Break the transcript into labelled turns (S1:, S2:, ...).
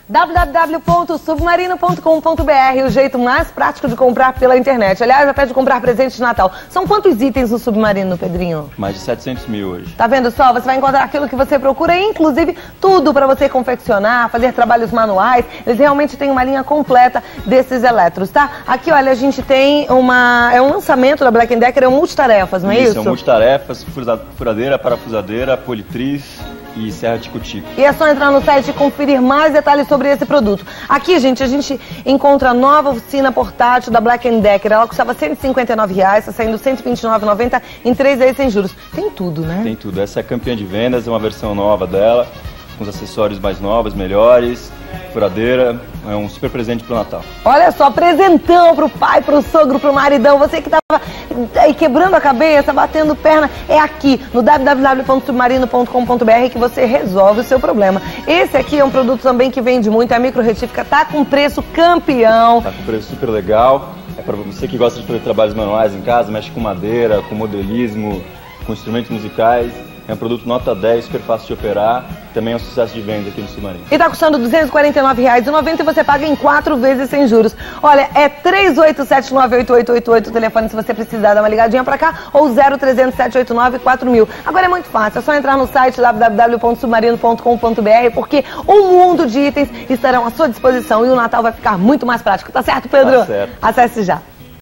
S1: www.submarino.com.br, o jeito mais prático de comprar pela internet. Aliás, até de comprar presente de Natal. São quantos itens no Submarino, Pedrinho?
S2: Mais de 700 mil hoje.
S1: Tá vendo só? Você vai encontrar aquilo que você procura, inclusive tudo para você confeccionar, fazer trabalhos manuais. Eles realmente têm uma linha completa desses eletros, tá? Aqui, olha, a gente tem é um lançamento da Black & Decker, é um multitarefas, não é isso?
S2: Isso, é um multitarefas, furadeira, parafusadeira, politriz e serra tico-tico.
S1: E é só entrar no site e conferir mais detalhes sobre esse produto. Aqui, gente, a gente encontra a nova oficina portátil da Black & Decker. Ela custava R$ 159, está saindo R$ 129,90 em 3 vezes sem juros. Tem tudo, né?
S2: Tem tudo. Essa é a campeã de vendas, é uma versão nova dela, com os acessórios mais novos, melhores, furadeira, é um super presente pro Natal.
S1: Olha só, presentão pro pai, pro sogro, pro maridão, você que tava aí quebrando a cabeça, batendo perna, é aqui no www.submarino.com.br que você resolve o seu problema. Esse aqui é um produto também que vende muito, a micro retífica, tá com preço campeão.
S2: Tá com preço super legal, é para você que gosta de fazer trabalhos manuais em casa, mexe com madeira, com modelismo, com instrumentos musicais. É um produto nota 10, super fácil de operar, também é um sucesso de venda aqui no Submarino.
S1: E tá custando R$ 249,90 e você paga em 4 vezes sem juros. Olha, é 38798888 o telefone se você precisar dar uma ligadinha pra cá, ou 0300-789-4000. Agora é muito fácil, é só entrar no site www.submarino.com.br porque um mundo de itens estarão à sua disposição e o Natal vai ficar muito mais prático. Tá certo, Pedro?
S2: Tá certo.
S1: Acesse já.